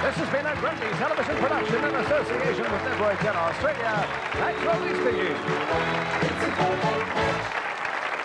This has been a Grundy television production in association with Network in Australia. Thanks for listening.